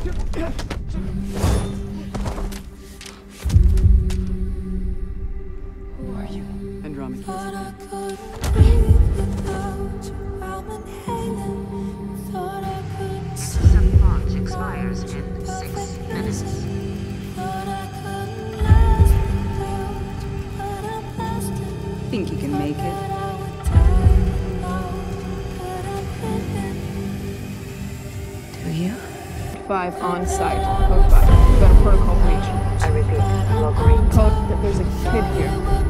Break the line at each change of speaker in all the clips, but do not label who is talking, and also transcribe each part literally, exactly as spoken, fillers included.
Who are you?
Intercept launch expires in six minutes.
Think you can make it?
Do you?
Five on site. Code five. We've got a protocol breach.
I repeat, log green.
Code that there's a kid here.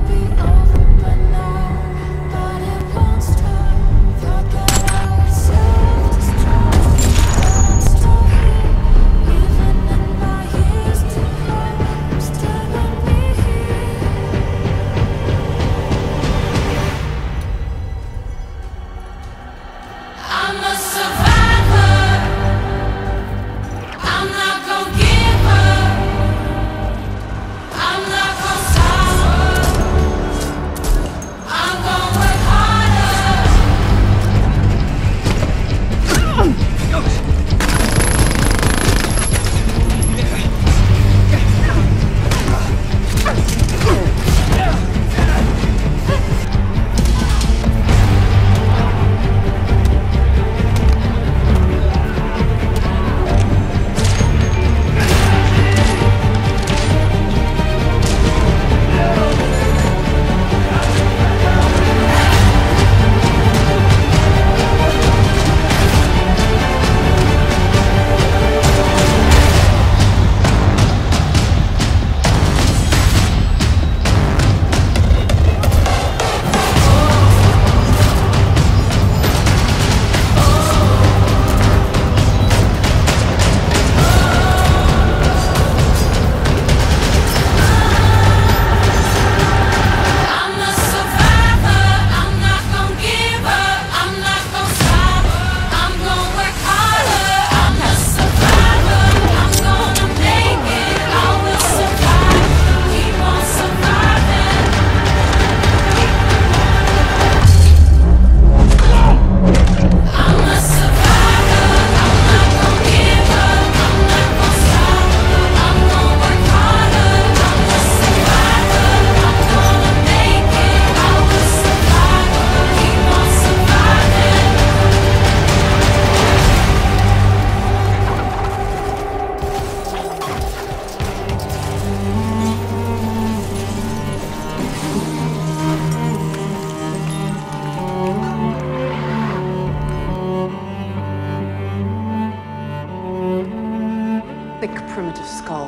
Thick, primitive skull.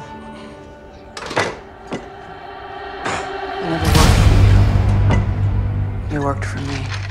It never worked for you. It worked for me.